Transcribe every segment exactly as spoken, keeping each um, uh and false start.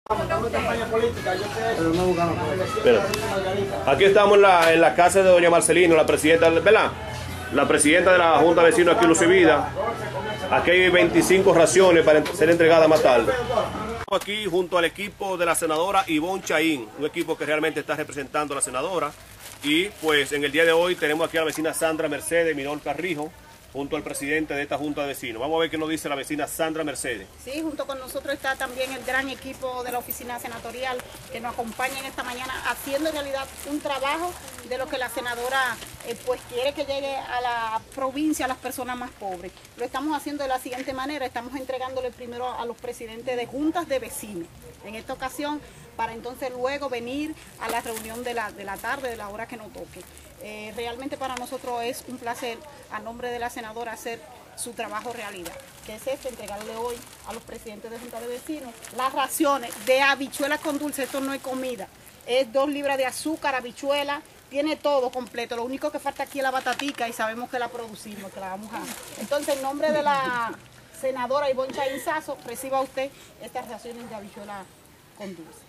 Espera. Aquí estamos en la, en la casa de doña Marcelino, la presidenta, ¿verdad? La presidenta de la Junta de Vecinos aquí en Luz y Vida. Aquí hay veinticinco raciones para ser entregadas más tarde. Estamos aquí junto al equipo de la senadora Ivonne Chaín, un equipo que realmente está representando a la senadora. Y pues en el día de hoy tenemos aquí a la vecina Sandra Mercedes Minor Carrijo, junto al presidente de esta Junta de Vecinos. Vamos a ver qué nos dice la vecina Sandra Mercedes. Sí, junto con nosotros está también el gran equipo de la oficina senatorial que nos acompaña en esta mañana haciendo en realidad un trabajo de lo que la senadora eh, pues quiere que llegue a la provincia, a las personas más pobres. Lo estamos haciendo de la siguiente manera, estamos entregándole primero a los presidentes de juntas de vecinos. En esta ocasión, para entonces luego venir a la reunión de la, de la tarde, de la hora que nos toque. Eh, realmente para nosotros es un placer, a nombre de la senadora, hacer su trabajo realidad, que es este, entregarle hoy a los presidentes de Junta de Vecinos las raciones de habichuelas con dulce. Esto no es comida, es dos libras de azúcar, habichuela, tiene todo completo. Lo único que falta aquí es la batatica y sabemos que la producimos, que la vamos a... Entonces, en nombre de la senadora Ivonne Chaín Sasso, reciba usted estas raciones de habichuela con dulces.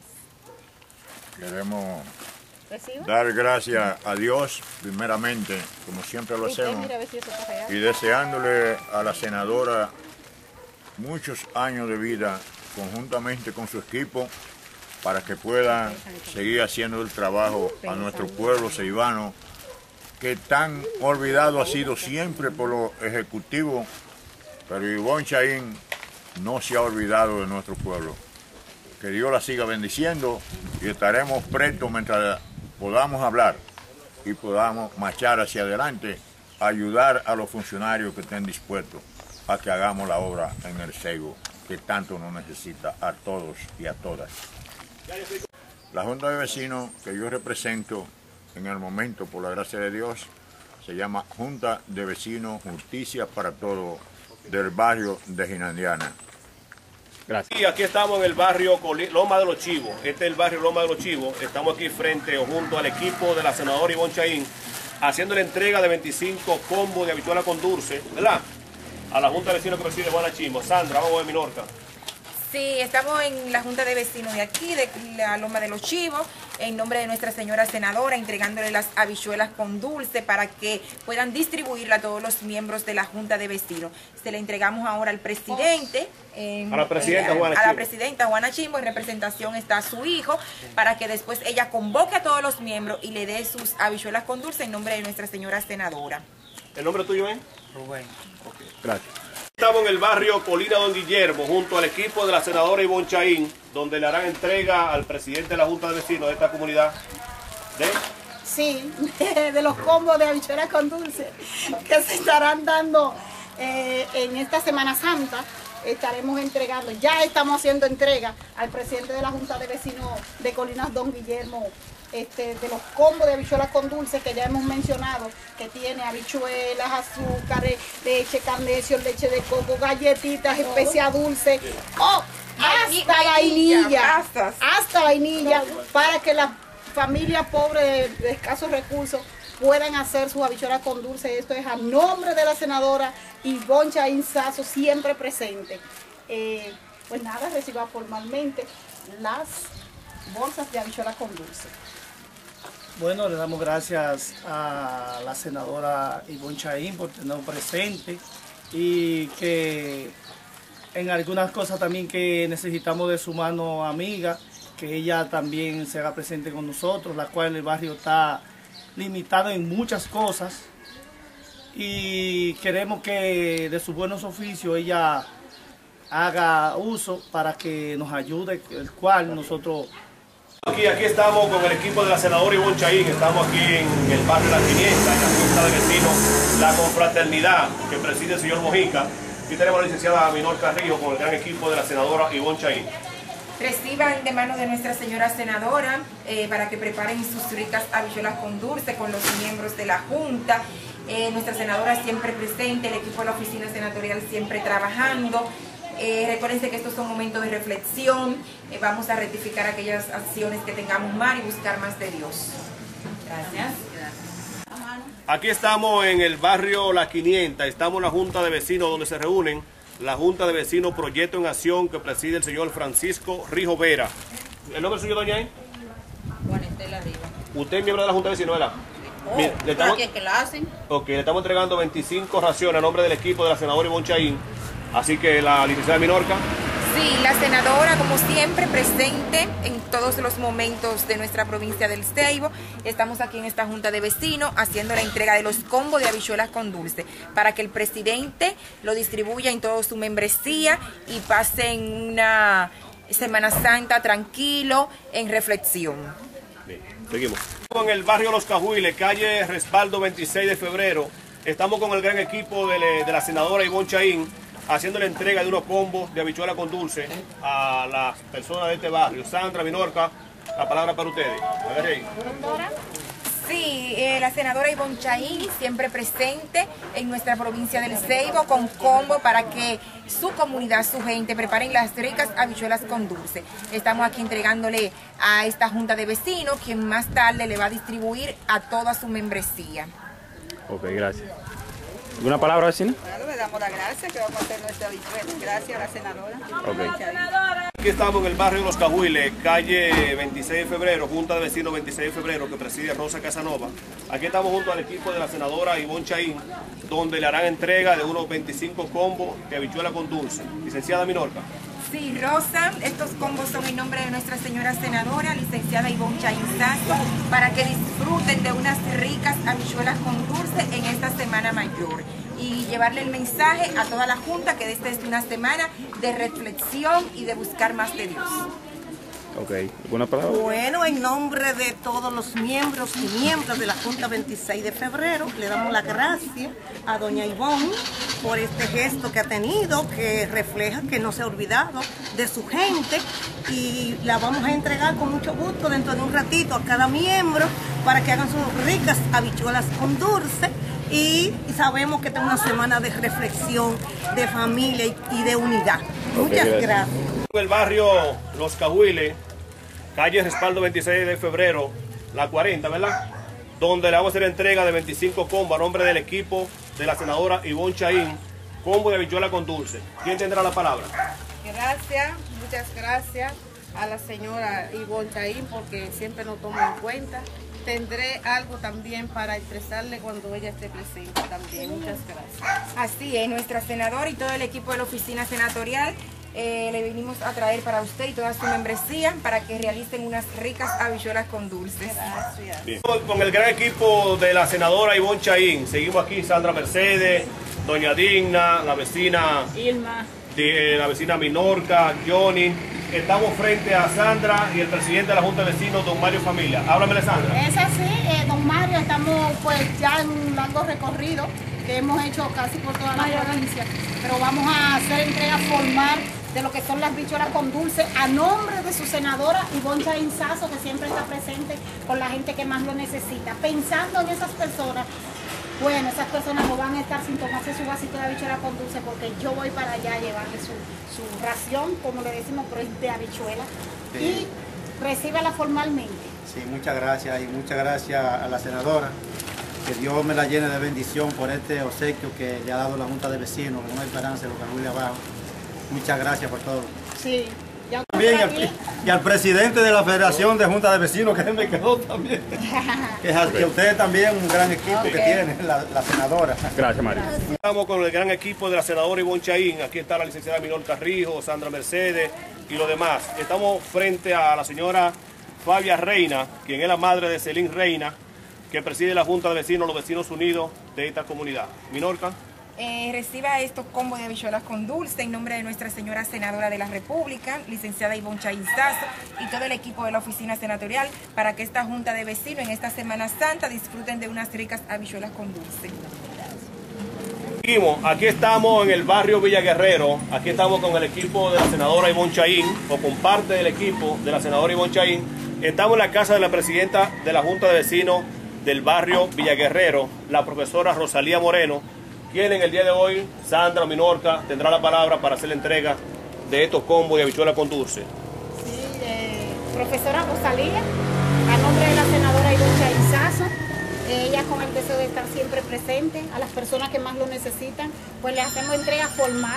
Queremos dar gracias a Dios, primeramente, como siempre lo hacemos, y deseándole a la senadora muchos años de vida, conjuntamente con su equipo, para que pueda seguir haciendo el trabajo a nuestro pueblo ceibano, que tan olvidado ha sido siempre por los ejecutivos, pero Ivonne Chaín no se ha olvidado de nuestro pueblo. Que Dios la siga bendiciendo y estaremos prestos mientras podamos hablar y podamos marchar hacia adelante, ayudar a los funcionarios que estén dispuestos a que hagamos la obra en el Ceibo, que tanto nos necesita a todos y a todas. La Junta de Vecinos que yo represento en el momento, por la gracia de Dios, se llama Junta de Vecinos Justicia para Todos del barrio de Ginandiana. Gracias. Y aquí estamos en el barrio Loma de los Chivos. Este es el barrio Loma de los Chivos. Estamos aquí frente o junto al equipo de la senadora Ivonne Chaín, haciendo la entrega de veinticinco combos de habichuela con dulce, ¿verdad? A la Junta de Vecinos que preside Juana Chimbo. Sandra, vamos a ver Minorca. Sí, estamos en la Junta de Vecinos de aquí, de la Loma de los Chivos, en nombre de nuestra señora senadora, entregándole las habichuelas con dulce para que puedan distribuirla a todos los miembros de la Junta de Vecinos. Se le entregamos ahora al presidente, en, a la presidenta en, Juana a Chimbo. la presidenta Juana Chimbo, en representación está su hijo, para que después ella convoque a todos los miembros y le dé sus habichuelas con dulce en nombre de nuestra señora senadora. ¿El nombre tuyo es? Rubén. Okay. Gracias. Estamos en el barrio Colina Don Guillermo, junto al equipo de la senadora Ivonne Chaín, donde le harán entrega al presidente de la Junta de Vecinos de esta comunidad de... Sí, de, de los combos de habichuelas con dulce que se estarán dando eh, en esta Semana Santa. Estaremos entregando, ya estamos haciendo entrega al presidente de la Junta de Vecinos de Colinas Don Guillermo, Este, de los combos de habichuelas con dulce que ya hemos mencionado, que tiene habichuelas, azúcares, leche carnesio, leche de coco, galletitas, especia dulce, oh, hasta vainilla, hasta, hasta vainilla, para que las familias pobres de, de escasos recursos puedan hacer sus habichuelas con dulce. Esto es a nombre de la senadora Ivonne Chaín Sasso, siempre presente. Eh, pues nada, reciba formalmente las bolsas de habichuelas con dulce. Bueno, le damos gracias a la senadora Ivonne Chaín por tenernos presente y que en algunas cosas también que necesitamos de su mano amiga, que ella también se haga presente con nosotros, la cual el barrio está limitado en muchas cosas y queremos que de sus buenos oficios ella haga uso para que nos ayude, el cual nosotros... Aquí, aquí estamos con el equipo de la senadora Ivonne Chaín, estamos aquí en el barrio La quinienta, en la Junta de Vecinos, la confraternidad que preside el señor Mojica. Aquí tenemos a la licenciada Minor Carrijo con el gran equipo de la senadora Ivonne Chaín. Reciban de manos de nuestra señora senadora eh, para que preparen sus ricas habichuelas con dulce con los miembros de la Junta. Eh, nuestra senadora siempre presente, el equipo de la oficina senatorial siempre trabajando. Eh, recuérdense que estos son momentos de reflexión, eh, vamos a rectificar aquellas acciones que tengamos mal y buscar más de Dios. Gracias. Aquí estamos en el barrio La quinienta, estamos en la Junta de Vecinos donde se reúnen la Junta de Vecinos Proyecto en Acción que preside el señor Francisco Rijo Vera. ¿El nombre suyo, doña? Juan Estela Rivas. Usted es miembro de la Junta de Vecinos, ¿verdad? Oh, Mire, le estamos, ¿qué, que la hacen? Ok, le estamos entregando veinticinco raciones a nombre del equipo de la senadora Ivonne Chaín. Así que la licenciada Minorca. Sí, la senadora, como siempre, presente en todos los momentos de nuestra provincia del Ceibo. Estamos aquí en esta Junta de Vecinos haciendo la entrega de los combos de habichuelas con dulce para que el presidente lo distribuya en toda su membresía y pasen una Semana Santa tranquilo, en reflexión. Bien, seguimos. En el barrio Los Cajuiles, calle Respaldo veintiséis de febrero, estamos con el gran equipo de, le, de la senadora Ivonne Chaín, haciendo la entrega de unos combos de habichuela con dulce a las personas de este barrio. Sandra, Minorca, la palabra para ustedes. Agarre ahí. Sí, eh, la senadora Ivonne Chaín siempre presente en nuestra provincia del Ceibo con combo para que su comunidad, su gente preparen las ricas habichuelas con dulce. Estamos aquí entregándole a esta Junta de Vecinos, quien más tarde le va a distribuir a toda su membresía. Ok, gracias. ¿Alguna palabra, vecina? Claro, le damos las gracias que vamos a hacer nuestra habichuela. Gracias a la senadora. Okay. Aquí estamos en el barrio Los Cajuiles, calle veintiséis de febrero, Junta de Vecinos veintiséis de febrero, que preside Rosa Casanova. Aquí estamos junto al equipo de la senadora Ivonne Chaín, donde le harán entrega de unos veinticinco combos de habichuela con dulce. Licenciada Minorca. Sí, Rosa, estos combos son en nombre de nuestra señora senadora, licenciada Ivonne Chaín Sasso, para que disfruten de unas ricas habichuelas con dulce en esta Semana Mayor. Y llevarle el mensaje a toda la Junta que esta es una semana de reflexión y de buscar más de Dios. Ok, ¿alguna palabra? Bueno, en nombre de todos los miembros y miembros de la Junta veintiséis de febrero, le damos las gracias a doña Ivonne por este gesto que ha tenido, que refleja que no se ha olvidado de su gente, y la vamos a entregar con mucho gusto dentro de un ratito a cada miembro para que hagan sus ricas habichuelas con dulce. Y sabemos que esta es una semana de reflexión, de familia y de unidad. Muchas okay, gracias. En el barrio Los Cajuiles, calle Respaldo veintiséis de febrero, la cuarenta, ¿verdad? Donde le vamos a hacer entrega de veinticinco combos a nombre del equipo de la senadora Ivonne Chaín, combo de habichuela con dulce. ¿Quién tendrá la palabra? Gracias, muchas gracias a la señora Ivonne Chaín porque siempre nos toma en cuenta. Tendré algo también para expresarle cuando ella esté presente también. Muchas gracias. Así es, nuestra senadora y todo el equipo de la oficina senatorial eh, le vinimos a traer para usted y toda su membresía para que realicen unas ricas habichuelas con dulces. Gracias. Bien. Con el gran equipo de la senadora Ivonne Chaín, seguimos aquí Sandra Mercedes, doña Digna, la vecina Irma, de, la vecina Minorca, Johnny. Estamos frente a Sandra y el presidente de la Junta de Vecinos, don Mario Familia. Háblamele, Sandra. es así, eh, don Mario, estamos pues ya en un largo recorrido que hemos hecho casi por toda la provincia, pero vamos a hacer entrega formal de lo que son las habichuelas con dulce a nombre de su senadora Ivonne Chaín Sasso, que siempre está presente con la gente que más lo necesita, pensando en esas personas. Bueno, esas personas no van a estar sin tomarse su vasito de habichuela con dulce porque yo voy para allá a llevarle su, su ración, como le decimos, pero es de habichuela, sí. Y recíbela formalmente. Sí, muchas gracias y muchas gracias a la senadora. Que Dios me la llene de bendición por este obsequio que le ha dado la Junta de Vecinos, una esperanza de Los Cajuiles abajo. Muchas gracias por todo. Sí. Ya También y al, y al presidente de la Federación de Junta de Vecinos, que me quedó también. Que, okay. Que usted también un gran equipo okay. Que tiene, la, la senadora. Gracias, Mario. Estamos con el gran equipo de la senadora Ivonne Chaín. Aquí está la licenciada Minorca Rijo, Sandra Mercedes y los demás. Estamos frente a la señora Fabia Reina, quien es la madre de Celín Reina, que preside la Junta de Vecinos, los Vecinos Unidos de esta comunidad. Minorca. Eh, reciba estos combos de habichuelas con dulce en nombre de nuestra señora senadora de la República, licenciada Ivonne Chaín Sasso, y todo el equipo de la oficina senatorial para que esta Junta de Vecinos en esta Semana Santa disfruten de unas ricas habichuelas con dulce. Seguimos, aquí estamos en el barrio Villa Guerrero, aquí estamos con el equipo de la senadora Ivonne Chaín, o con parte del equipo de la senadora Ivonne Chaín. Estamos en la casa de la presidenta de la Junta de Vecinos del barrio Villa Guerrero, la profesora Rosalía Moreno, quien en el día de hoy, Sandra Minorca, tendrá la palabra para hacer la entrega de estos combos de habichuela con dulce. Sí, eh, profesora Rosalía, a nombre de la senadora Ivonne Chaín Sasso, ella con el deseo de estar siempre presente a las personas que más lo necesitan, pues le hacemos entrega formal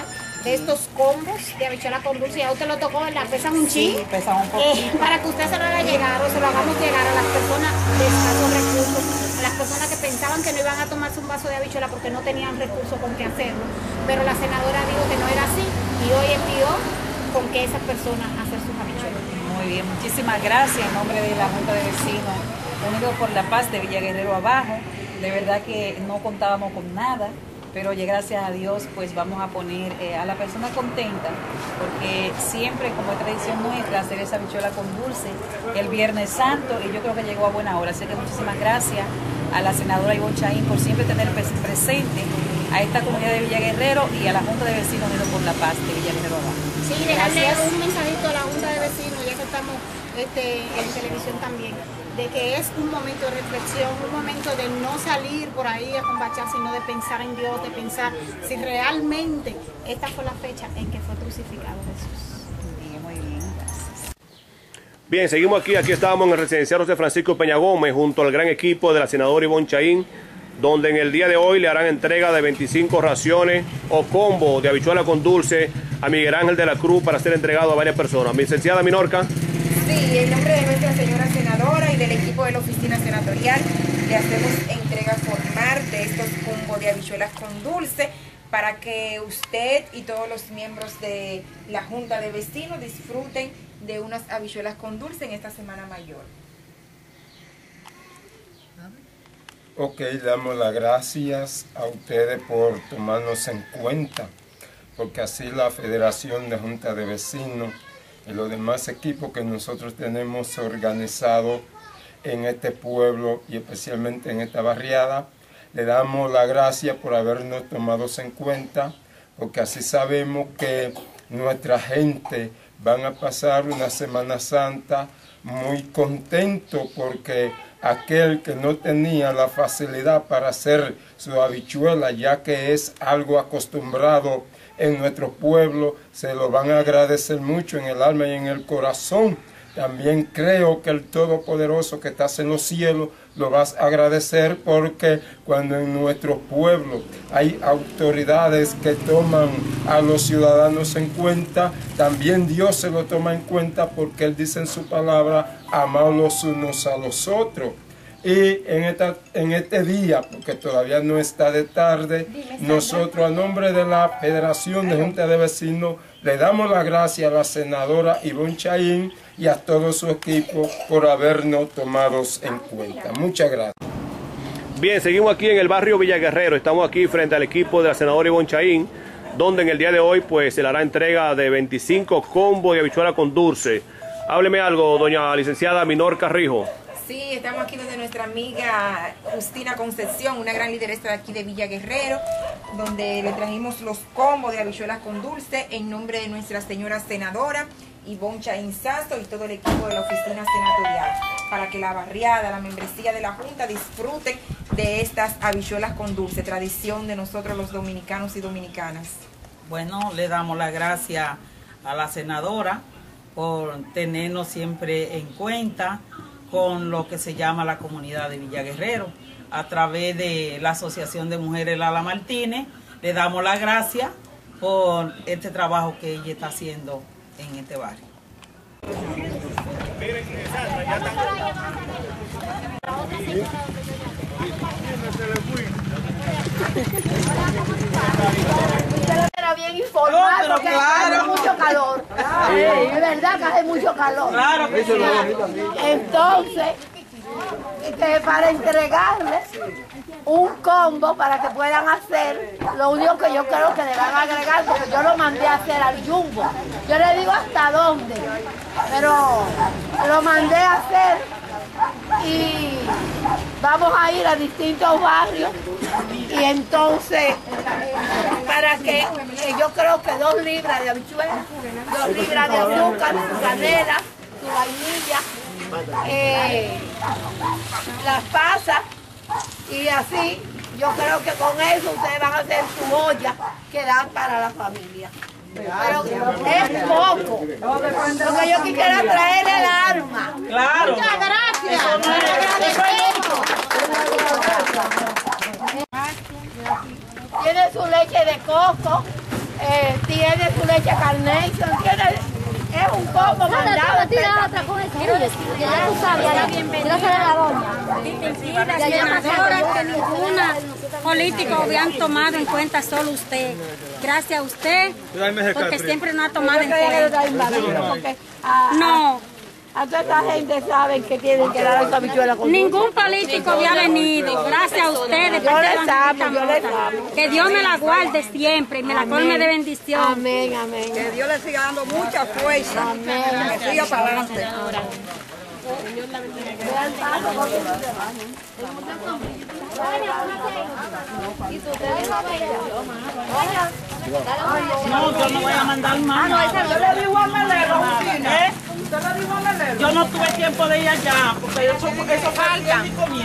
de estos combos de habichuela con dulce. Ya usted lo tocó, ¿verdad? Pesan un chin. Sí, pesan un poquito. Eh, para que usted se lo haga llegar o se lo hagamos llegar a las personas de escasos recursos, a las personas que pensaban que no iban a tomarse un vaso de habichuela porque no tenían recursos con qué hacerlo. Pero la senadora dijo que no era así y hoy envió con que esas personas hacer sus habichuelas. Muy bien, muchísimas gracias en nombre de la Junta de Vecinos Unidos por la Paz de Villa Guerrero Abajo. De verdad que no contábamos con nada, pero oye, gracias a Dios pues vamos a poner eh, a la persona contenta, porque siempre, como es tradición nuestra, hacer esa habichuela con dulce el Viernes Santo, y yo creo que llegó a buena hora. Así que muchísimas gracias a la senadora Ivonne Chaín por siempre tener presente a esta comunidad de Villa Guerrero y a la Junta de Vecinos Unidos por la Paz de Villa Guerrero Abajo. Sí, dejarle un mensajito a la Junta de Vecinos, ya que estamos este, en televisión también, de que es un momento de reflexión, un momento de no salir por ahí a combachar, sino de pensar en Dios, de pensar si realmente esta fue la fecha en que fue crucificado Jesús. Bien, muy bien, gracias. Bien, seguimos aquí, aquí estábamos en el residencial José Francisco Peña Gómez, junto al gran equipo de la senadora Ivonne Chaín, donde en el día de hoy le harán entrega de veinticinco raciones o combo de habichuela con dulce a Miguel Ángel de la Cruz para ser entregado a varias personas. Mi licenciada Minorca. Sí, en nombre de nuestra señora senadora y del equipo de la oficina senatorial, le hacemos entrega formal de estos combos de habichuelas con dulce para que usted y todos los miembros de la Junta de Vecinos disfruten de unas habichuelas con dulce en esta Semana Mayor. Ok, damos las gracias a ustedes por tomarnos en cuenta, porque así la Federación de Junta de Vecinos y los demás equipos que nosotros tenemos organizados en este pueblo y especialmente en esta barriada, le damos las gracias por habernos tomado en cuenta, porque así sabemos que nuestra gente van a pasar una Semana Santa muy contento, porque aquel que no tenía la facilidad para hacer su habichuela, ya que es algo acostumbrado en nuestro pueblo, se lo van a agradecer mucho en el alma y en el corazón. También creo que el Todopoderoso que está en los cielos lo vas a agradecer, porque cuando en nuestro pueblo hay autoridades que toman a los ciudadanos en cuenta, también Dios se lo toma en cuenta, porque Él dice en su palabra, amaos los unos a los otros. Y en, esta, en este día, porque todavía no está de tarde, nosotros a nombre de la Federación de Junta de Vecinos le damos las gracias a la senadora Ivonne Chaín y a todo su equipo por habernos tomado en cuenta. Muchas gracias. Bien, seguimos aquí en el barrio Villa Guerrero. Estamos aquí frente al equipo de la senadora Ivonne Chaín, donde en el día de hoy pues se le hará entrega de veinticinco combos de habichuela con dulce. Hábleme algo, doña licenciada Minorca Rijo. Sí, estamos aquí donde nuestra amiga Justina Concepción, una gran lideresa de aquí de Villa Guerrero, donde le trajimos los combos de habichuelas con dulce en nombre de nuestra señora senadora Ivonne Chaín Sasso y todo el equipo de la oficina senatorial, para que la barriada, la membresía de la Junta disfruten de estas habichuelas con dulce, tradición de nosotros los dominicanos y dominicanas. Bueno, le damos las gracias a la senadora por tenernos siempre en cuenta con lo que se llama la comunidad de Villa Guerrero, a través de la Asociación de Mujeres Lala Martínez. Le damos las gracias por este trabajo que ella está haciendo en este barrio. Era bien informado, no, porque claro. Hace mucho calor. Sí, es verdad que hace mucho calor. Claro que sí. Entonces, que para entregarles un combo para que puedan hacer lo único que yo creo que le van a agregar, porque yo lo mandé a hacer al Jumbo. Yo le digo hasta dónde, pero lo mandé a hacer y vamos a ir a distintos barrios, y entonces para que yo creo que dos libras de habichuelas, dos libras de azúcar, su canela, su vainilla, eh, las pasas, y así yo creo que con eso ustedes van a hacer su olla que dan para la familia. Pero es poco, porque yo quisiera traer el arma. Claro. Muchas gracias. Tiene su leche de coco, eh, tiene su leche Carnation, tiene, es un poco mandado. Tira otra con esa, oye, que ya tú sabes, a la bienvenida de la doña. La senadora que ninguna político habían tomado en cuenta, solo usted. Gracias a usted, porque siempre no ha tomado en cuenta. No. A toda esta gente saben que tienen que dar esa habichuela con ningún político había venido, gracias a ustedes. Yo les amo, yo les amo. Que Dios me la guarde siempre y me la colme de bendición. Amén, amén. Que Dios le siga dando mucha fuerza. Amén. Que siga para adelante. Señor la bendiga. Vean paso porque no se bañen. ¿Y tú te dejas bailar? No, yo no voy a mandar más. Ah, no, yo le digo a Melero, ¿eh? ¿Usted le dijo a Melero? Yo no tuve tiempo de ir allá, porque eso, eso falta.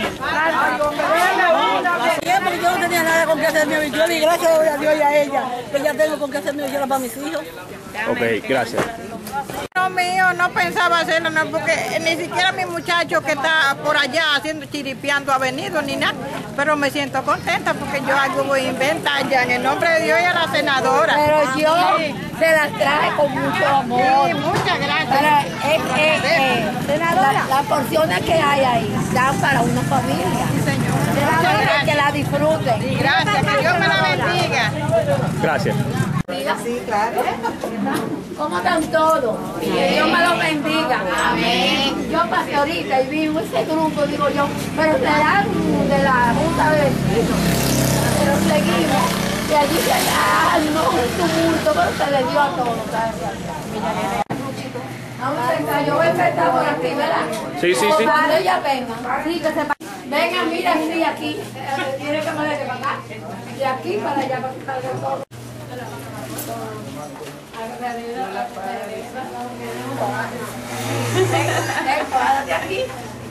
Siempre yo no tenía nada con qué hacer mi habichuela y gracias a Dios y a ella, que ya tengo con qué hacer mi habichuela para mis hijos. Ok, gracias. No mío, no pensaba hacerlo, no, porque ni siquiera mi muchacho que está por allá haciendo chiripiando ha venido ni nada, pero me siento contenta porque yo algo voy a inventar ya en el nombre de Dios y a la senadora. Pero yo se las traje con mucho amor. Sí, muchas gracias. Pero, eh, eh, eh, senadora, las la porciones que hay ahí dan para una familia. Sí, señor. Senadora, que la disfruten. Sí, gracias, que Dios me la bendiga. Gracias. Sí, claro. ¿Cómo están todos? Que Dios me los bendiga. Amén. Yo pasé ahorita y vi ese grupo, digo yo, pero serán de la Junta de Vecinos. Pero seguimos. Y allí se ah, no, un tumulto, pero se le dio a todos. Vamos, yo voy a empezar por aquí, ¿verdad? Sí, sí, sí. Vale, ya vengan. Sí, que se vengan, mira, sí, aquí. Tiene que me deje para acá. De aquí para allá, para quitarle todo. Párate aquí.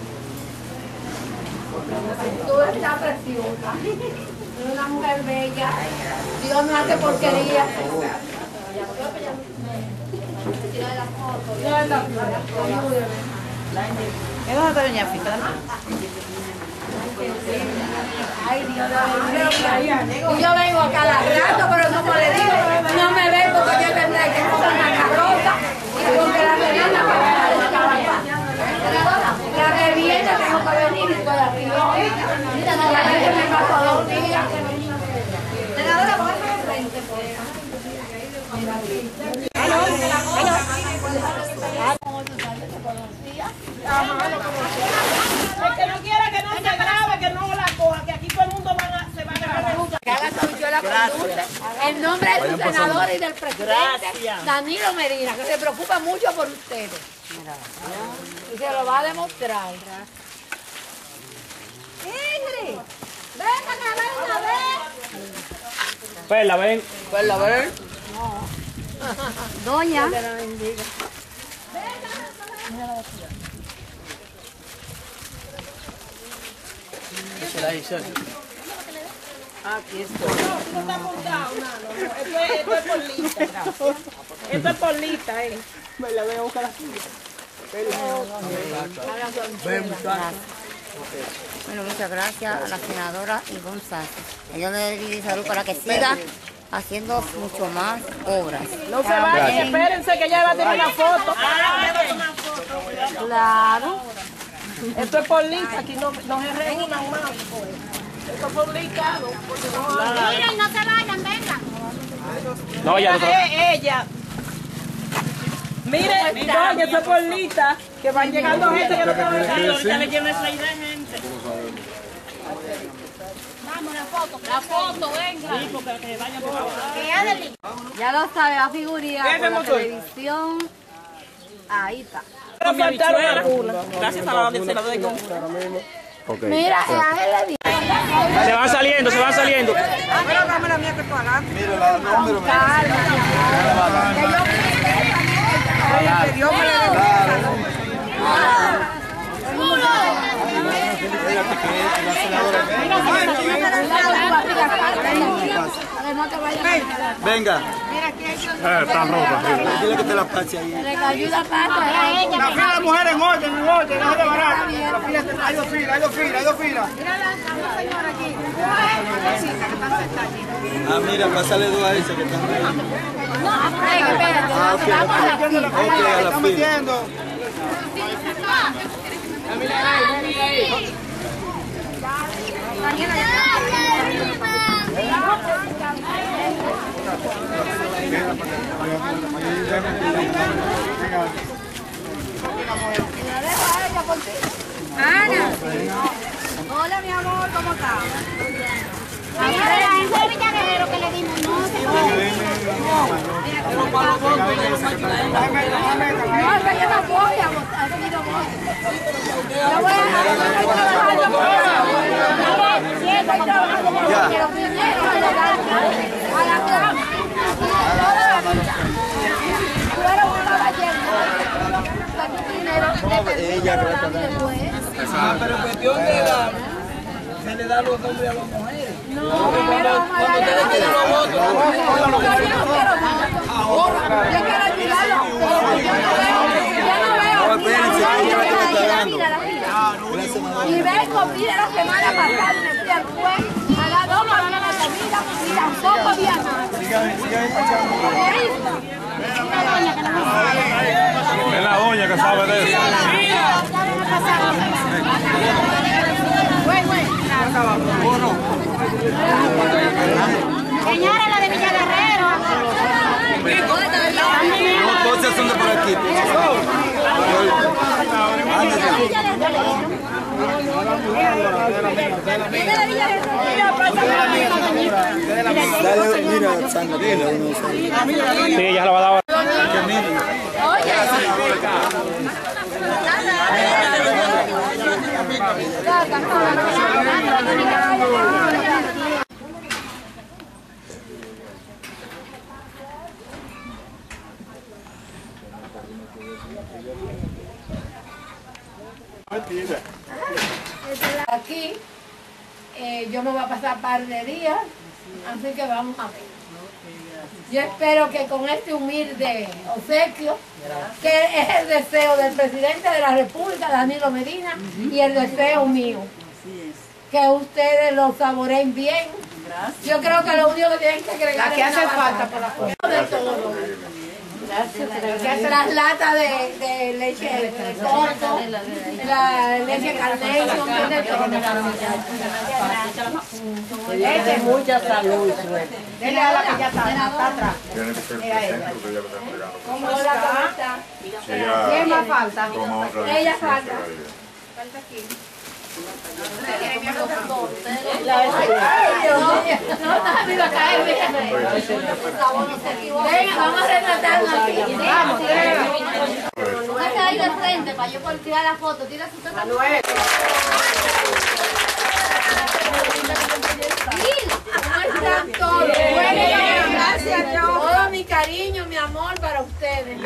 Tú estás preciosa. Eres una mujer bella. Dios no hace porquería. ¿Es donde está doña Fita? Ay, Dios, y yo vengo acá la rato, pero como le digo, no me ven porque yo tendré que comprar una carroza y porque la merienda me va a descabalgar. La merienda tengo que venir y estoy aquí hoy. Mira, la gente me pasó dos días. Senadora, póngase de frente, por favor. El que no quiera que no se grabe, que no la coja, que aquí todo el mundo va a, se va a grabar. Que haga su habichuela con dulce. En nombre de su senador y del presidente, Gracias. Danilo Medina, que se preocupa mucho por ustedes. Y se lo va a demostrar. Ingrid, vengan a ver una vez. Perla, ven. Perla, ven. Doña. Aquí estoy. No está montado, no, no. Esto es, esto es por lista. Esto es por lista, eh. Me la voy a buscar aquí. Bueno, muchas gracias a la senadora Ivonne Sánchez. Dios le dé salud para que siga haciendo mucho más obras. No se vayan, espérense que ella va a tener una foto. Claro. Esto es por lista, aquí no, no se reúnan más. Esto es por lista. Miren, no se vayan, vengan. No, ya no. Eh, ella. Mire, doña, esto es por lista, que van llegando gente que no está vendiendo. Ahorita le lleven esa idea, gente. Vamos, la foto. La foto, venga. Sí, porque que vayan por favor. Ya lo sabe, va a figurar por la televisión. Ahí está. Pero faltaron algunas. Gracias a la senadora de Okay. Mira, a él le digo. Se van saliendo, se van saliendo. Pero dame la mía que tú adelante. Mira, la número. Que Dios me la bendiga. Venga. Eh, están rotas. Dile que te la pase ahí. Le ayuda a pasar. La mujer en orden. Monte, deja de barato. Hay dos filas, hay dos filas, hay dos filas. Mira la señora aquí. Ah, mira, pásale dos a ese que están ahí. No, espérate. Ah, ok, ok, a la fila. Ana. Hola, mi amor, ¿cómo estás? Señora, ese es Villa Guerrero que le dimos, no se puede decir. No, es que yo no voy a votar, yo no voy. Yo voy a trabajando por eso. Sí, estoy trabajando por eso. Pero primero a la a la cama, toda la vida. Tú eres un caballero. Primero Ella trata de... Ah, pero cuestión de la... se le da los hombres a las mujeres. No, cuando, cuando ustedes tienen los votos, yo no quiero ahora, yo quiero ayudarlo, pero yo no veo, yo no veo. Y vengo, mire la semana pasada, me fui al juez, a las dos mañanas de comida y tampoco había nada. Es la doña que sabe de eso. Señora, la de Villa Guerrero. no, todos son de por aquí. Dale, mira, Sandra, dile uno. Sí, ya la va a dar. Aquí eh, yo me voy a pasar un par de días, así que vamos a ver. Yo espero que con este humilde obsequio, que es el deseo del presidente de la República, Danilo Medina, y el deseo mío, que ustedes lo saboreen bien. Yo creo que lo único que tienen que agregar es hace falta por la foto de todo. Las latas de, de leche de corto, la leche carnation, de todo. Leche, mucha salud, suerte. Dile a la que ya está, está atrás. ¿Cómo está? ¿Quién más falta? Ella falta. Falta aquí. Venga, vamos a retratarnos aquí. Vamos, Póngase ahí de frente para yo poder tirar la foto. Tira su foto. Manuel. ¿Cómo están todos? Gracias, todo mi cariño, mi amor para ustedes.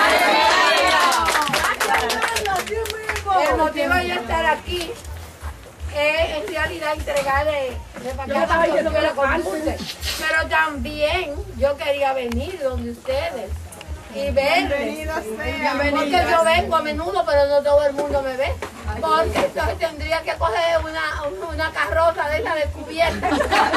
El motivo de yo estar aquí es en realidad entregarle pero también yo quería venir donde ustedes y verles, porque yo vengo a menudo pero no todo el mundo me ve, porque entonces tendría que coger una, una carroza de esa descubierta.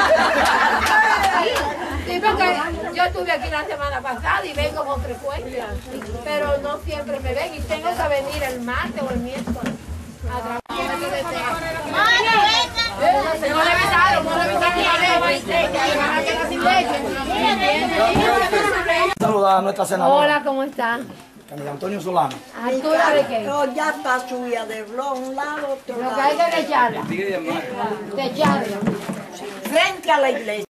Sí, porque yo estuve aquí la semana pasada y vengo con frecuencia, pero no siempre me ven y tengo que venir el martes o el miércoles a trabajar. Saludar a nuestra senadora. Hola, ¿cómo está? Camila Antonio Solano. ¿Altura de qué? No, ya está subida de blog, un lado, otro Lo lado. que hay que echarla. De echarla. Frente a la iglesia.